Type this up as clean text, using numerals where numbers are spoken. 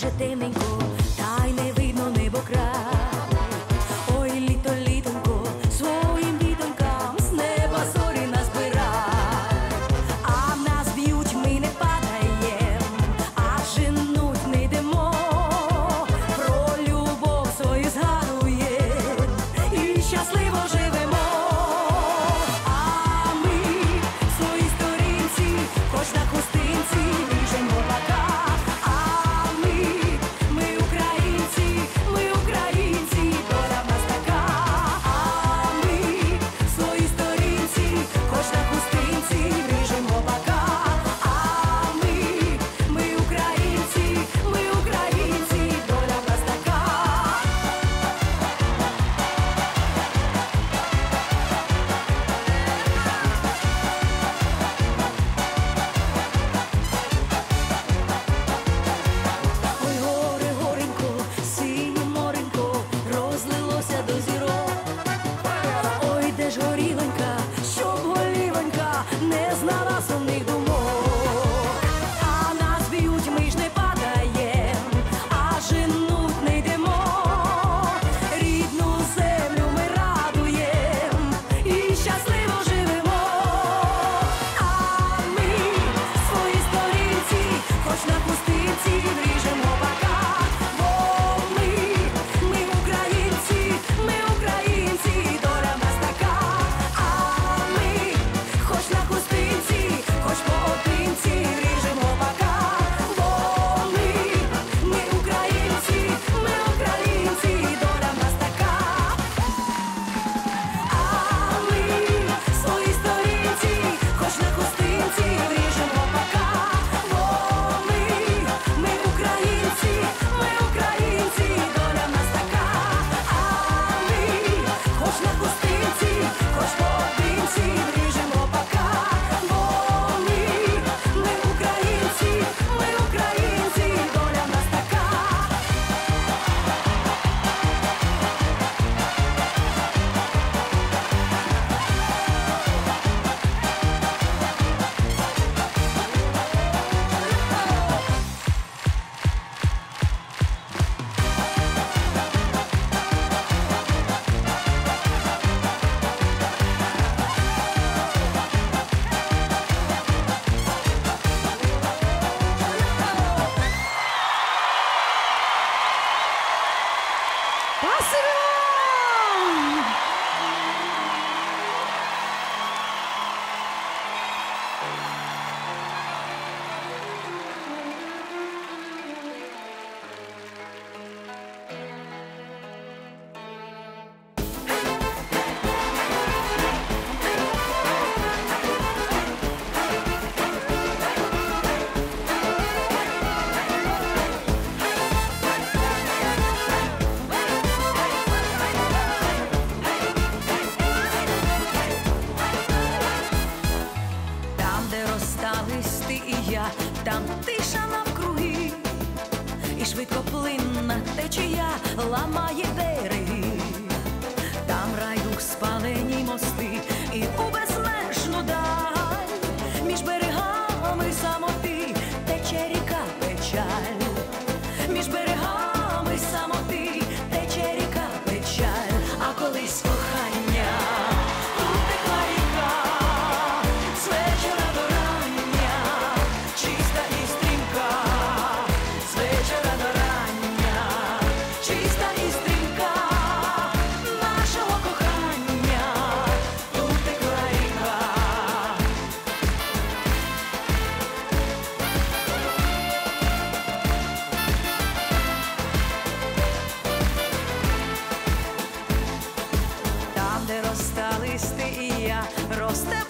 вже темненько, та й не видно небо край. Ой, літо, літонько, своїм дітонькам з неба зорі назбирай. А в нас б'ють, ми не падаєм, а женуть не йдемо. Про любов свою згадуєм і щасливо живемо. А ми в своїй сторінці, хоч на хустинці, ріжемо бока. Там тиша навкруги, і швидкоплинна течія ламає береги. Там райдух спалені мости і у безмежну даль. Між берегами самоти тече ріка печаль. Між берегами самоти тече ріка печаль. А колись кохання утекла ріка з вечора до рання, чиста і стрімка, з вечора до рання, чиста і стрімка нашого кохання утекла ріка. Там, де росте листи, і я росте